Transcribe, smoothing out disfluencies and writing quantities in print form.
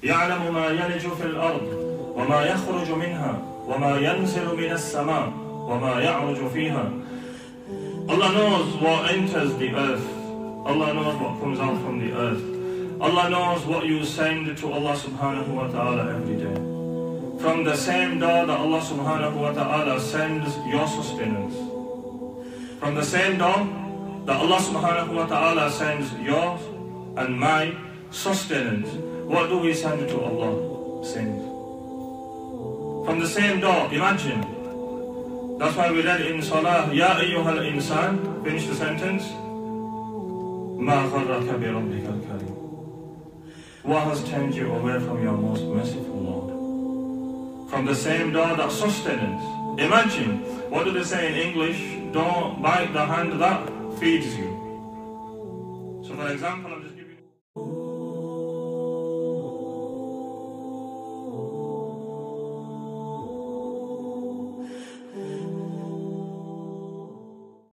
يعلم ما يلج في الأرض وما يخرج منها وما ينزل من السماء وما يعرج فيها. Allah knows what enters the earth. Allah knows what comes out from the earth. Allah knows what you send to Allah subhanahu wa ta'ala every day. From the same door that Allah subhanahu wa ta'ala sends your sustenance. From the same door that Allah subhanahu wa ta'ala sends yours and my sustenance. What do we send to Allah? Sins. From the same door, imagine. That's why we read in Salah, Ya ayyuhal insan, finish the sentence. Ma gharraka bi rabbikal karim. What has turned you away from your most merciful Lord? From the same door, that sustenance. Imagine, what do they say in English? Don't bite the hand that feeds you. So for example,